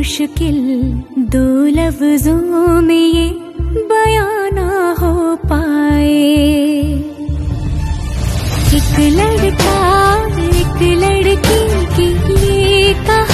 मुश्किल दो लफ्जों में ये बयां ना हो पाए। एक लड़का एक लड़की की ये कहानी